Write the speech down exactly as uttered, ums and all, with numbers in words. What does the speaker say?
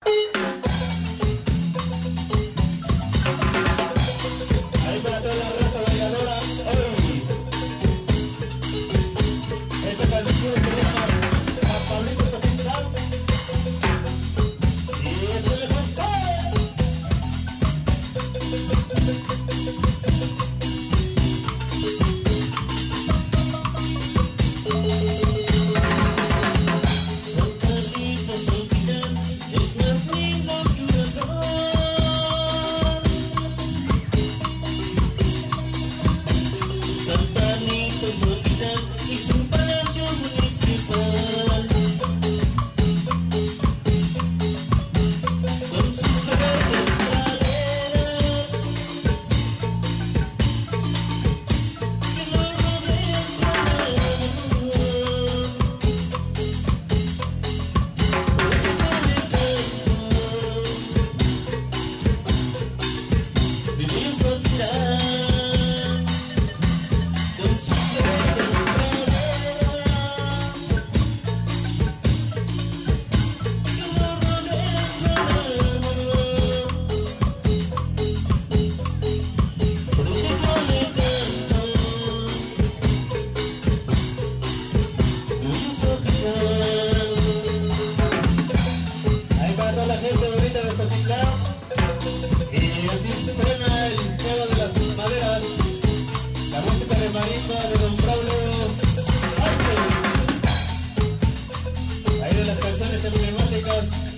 Ahí para toda la raza bailadora, hoy. Esta canción se llama San Pablito Sotitlán. Y eso le falta. San Carlito Sotitlán es más lindo que una flor. San Carlito Sotitlán es un palacio municipal con sus verdes praderas que lo rodean con amor. Por eso yo le canto, vivir en Sotitlán con sus verdes praderas que lo rodean con amor. Por eso yo le canto, vivir en Sotitlán. Ahí va toda la gente bonita de Sotitlán. Y así suena el tema de las maderas, la música de marimba de Don Braulio Sánchez. Ahí de las canciones emblemáticas.